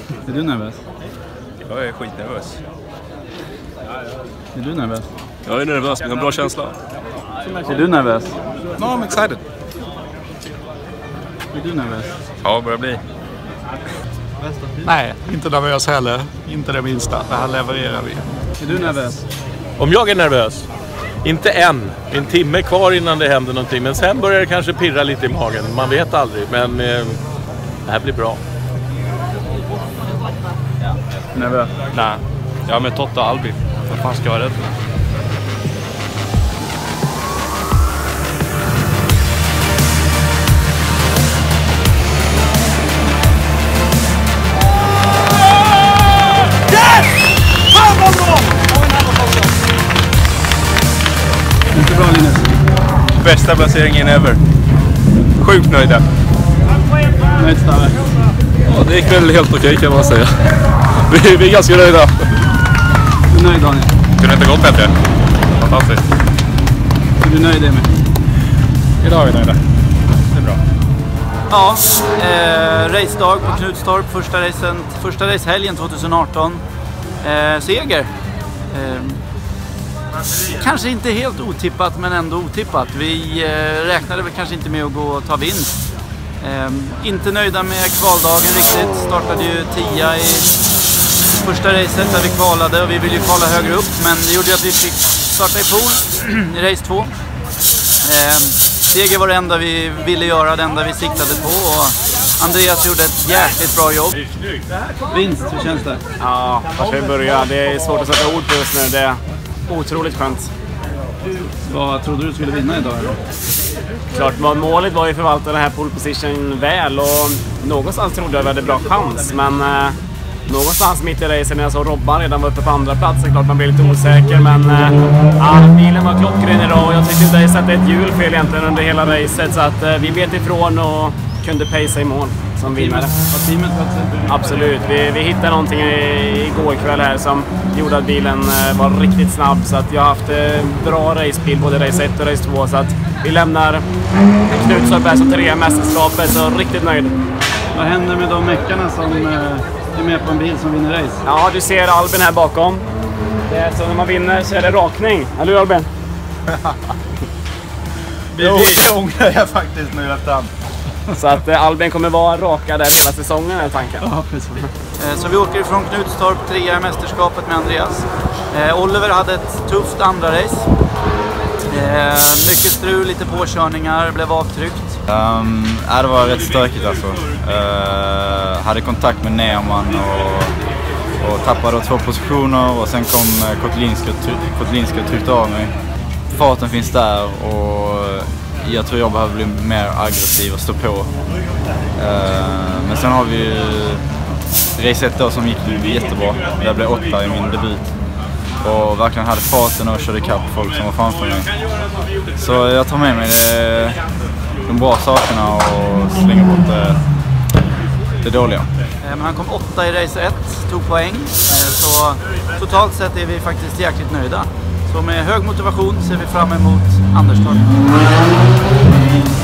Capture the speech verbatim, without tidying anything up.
Är du nervös? Jag är skitnervös. Är du nervös? Jag är nervös, men jag har en bra känsla. Är du nervös? No, I'm excited. Är du nervös? Ja, börjar bli. Nej, inte nervös heller. Inte det minsta. Det här levererar vi. Är du nervös? Om jag är nervös? Inte än. En timme kvar innan det händer någonting. Men sen börjar det kanske pirra lite i magen. Man vet aldrig. Men eh, det här blir bra. Nervös? Nej, jag är med Totta och Albin. Vad fan ska jag vara rädd för? Inte bra, Linus. Bästa placeringen ever. Sjukt nöjda. Nöjd, Stave. Ja, det gick väl helt okej kan man säga. Vi, vi är ganska nöjda. Är du nöjd, Daniel? Kunde inte gått bättre. Fantastiskt. Är du nöjd, Emil? Idag är vi nöjda. Det är bra. Ja, eh, racedag på Knutstorp. Första, racen, första racehelgen tjugo arton. Eh, seger. Eh, kanske inte helt otippat, men ändå otippat. Vi eh, räknade väl kanske inte med att gå och ta vinst. Eh, inte nöjda med kvaldagen riktigt. Startade ju tia i första racet där vi kvalade och vi ville ju kvala högre upp. Men det gjorde att vi fick starta i pool i race två. Eh, seger var det enda vi ville göra, det enda vi siktade på. Och Andreas gjorde ett jäkligt bra jobb. Vinst, hur känns det? Ja, var ska vi börja? Det är svårt att sätta ord på just nu. Det är otroligt skönt. Vad trodde du skulle vinna idag? Eller? Klart, målet var ju att förvalta den här pole position väl och någonstans trodde jag vi hade bra chans, men eh, någonstans mitt i racen när jag såg Robban redan var uppe på andra plats, så klart man blev lite osäker, men eh, ja, bilen var klockren idag och jag tyckte inte jag satte ett hjulfel egentligen under hela racet, så att eh, vi bet ifrån och kunde pacea i mål som vinnare. Var teamet plötsligt? Absolut, vi, vi hittade någonting i, igår kväll här som gjorde att bilen eh, var riktigt snabb, så att jag har haft eh, bra racebil både race ett och race två, så att vi lämnar Knutstorp här som tre mästerskapet, så riktigt nöjd. Vad händer med de meckarna som eh, är med på en bil som vinner race? Ja, du ser Albin här bakom. Det är så när man vinner så är det rakning. Eller hur, Albin? Det ångrar jag faktiskt nu efterhand. Så att eh, Albin kommer vara raka där hela säsongen, är tanken. Ja, precis. Eh, så vi åker ifrån Knutstorp, trea i mästerskapet med Andreas. Eh, Oliver hade ett tufft andra race. Eh, mycket strul, lite påkörningar, blev avtryckt. Um, äh, det var rätt stökigt alltså. Uh, hade kontakt med Nerman och, och tappade då två positioner och sen kom uh, Kotelinski och, try- Kotelinski och tryckte av mig. Farten finns där och jag tror jag behöver bli mer aggressiv och stå på. Uh, men sen har vi race ett då som gick jättebra. Jag blev åtta i min debut. Och verkligen hade farten och körde kapp folk som var framför mig. Så jag tar med mig det, de bra sakerna och slänger bort det, det dåliga. Men han kom åtta i race ett, tog poäng. Så totalt sett är vi faktiskt jäkligt nöjda. Så med hög motivation ser vi fram emot Anderstorp.